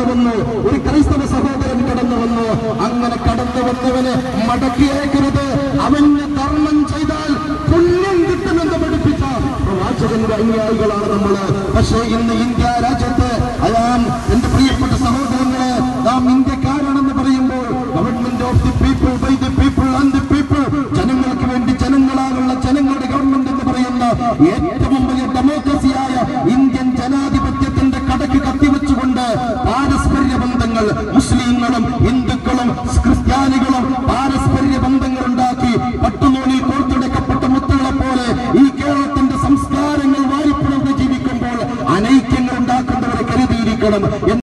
വന്നു, ഒരു ക്രൈസ്തവ സഹോദരൻ കടന്നു വന്നു. അങ്ങനെ കടന്നു വന്നവന് മടക്കി അയക്കരുത്, അവന് ധർമ്മം ചെയ്താൽ പുണ്യം കിട്ടുമെന്ന് പഠിപ്പിച്ച പ്രവാചകന്റെ അനുയായികളാണ് നമ്മള്. പക്ഷേ ഇന്ന് ഇന്ത്യ രാജ്യത്ത് എന്റെ പ്രിയപ്പെട്ട സഹോദരങ്ങളെ, നാം ഇന്ത്യക്കാരാണെന്ന് പറയുമ്പോൾ government of the people, by the people and the people, ജനങ്ങൾക്ക് വേണ്ടി ജനങ്ങളാലുള്ള ജനങ്ങളുടെ ഗവൺമെന്റ് എന്ന് പറയുന്ന ഏറ്റവും വലിയ ഡെമോക്രസിയായ ഇന്ത്യൻ ജനാധിപത്യത്തിന്റെ കടക്ക് കത്തിവെച്ചുകൊണ്ട് പാരസ്പര്യ ബന്ധങ്ങൾ, മുസ്ലിങ്ങളും ഹിന്ദുക്കളും ക്രിസ്ത്യാനികളും പാരസ്പര്യ ബന്ധങ്ങൾ ഉണ്ടാക്കി പട്ടുനൂലിൽ കോർത്തെടുക്കപ്പെട്ട മുത്തുകളെ പോലെ ഈ കേരളത്തിന്റെ സംസ്കാരങ്ങൾ വാരിപ്പുണർന്ന് ജീവിക്കുമ്പോൾ അനൈക്യങ്ങൾ ഉണ്ടാക്കുന്നവരെ കരുതിയിരിക്കണം.